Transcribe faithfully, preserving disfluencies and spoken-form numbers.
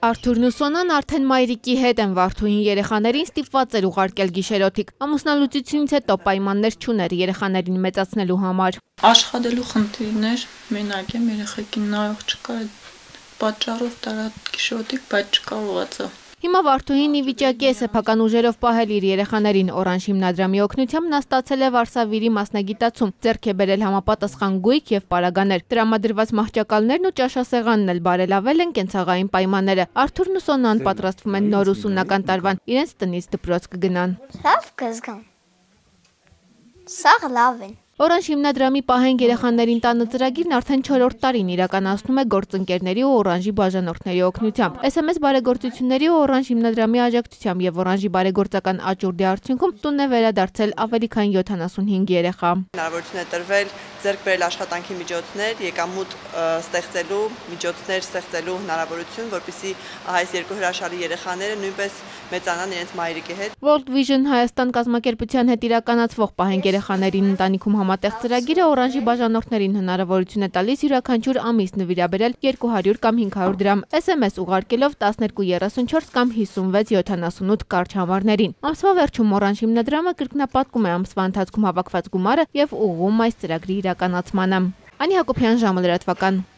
Արթուրն ու Սոնան արդեն մայրիկի հետ են Վարդուհին երեխաներին ստիպված էր ուղարկել գիշերօթիկ։ Ամուսնալուծությունից հետո պայմաններ չուներ երեխաներին մեծացնելու համար։ Աշխատելու խնդիրներ, մենակ եմ, երեխեքին նայող չկա, պատճառով տարա գիշերօթիկ, բայց չկարողացա։ Հիմա Վարդուհին ի վիճակի է սեփական ուժերով պահել իր երեխաներին։ Օրանժ հիմնադրամի օգնությամբ նա ստացել է վարսավիրի մասնագիտացում, ձեռք է բերել համապատասխան գույք եւ պարագաներ։ Տրամադրված մահճակալներն ու ճաշասեղանն էլ բարելավել են կենցաղային պայմանները։ Արթուրն ու Սոնան պատրաստվում են նոր ուսումնական տարվան, իրենց տնից դպրոց կգնան։ Լավ կզգամ։ Սաղ լավ են։ Օրանժ հիմնադրամի պահենք երեխաներին տանը ծրագիրն արդեն չորրորդ տարին իրականացնում է գործընկերների ու Օրանժի բաժանորդների օգնությամբ։ Էս էմ էս բարեգործությունների ու Օրանժ հիմնադրամի աջակցությամբ եւ Օրանժի բարեգործական աճուրդի արդյունքում տունն է վերադարձել ավելի քան յոթանասունհինգ երեխա։ Հնարավորություն է տրվել ձեռք բերել աշխատանքի միջոցներ, եկամուտ ստեղծելու, միջոցներ ստեղծելու հնարավորություն, որպեսզի այս երկու հրաշալի երեխաները նույնպես մեծանան իրենց մայրիկի հետ։ World Vision Հայաստան կազմակերպության հետ իրականացվող պահենք երեխաներին ընտանիքում համատեղ ծրագիրը Օրանժի բաժանորդներին հնարավորություն է տալիս յուրաքանչյուր ամիս նվիրաբերել երկու հարյուր կամ հինգ հարյուր դրամ էս էմ էս ուղարկելով տասներկու երեսունչորս կամ հիսունվեց յոթանասունութ կարճ համարներին։ Ամսվա վերջում Օրանժ հիմնադրամը կրկնապատկում է ամսվա ընթացքում հավաքված գումարը եւ ուղղում այս ծրագրի իրականացմանը։ Անի Հակոբյան, ժամը լրատվական։